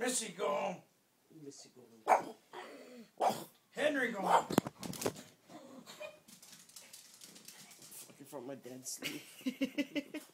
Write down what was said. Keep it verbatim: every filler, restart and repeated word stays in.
Missy, go home. Missy, go home. Henry, go home. Fucking from my dad's sleep.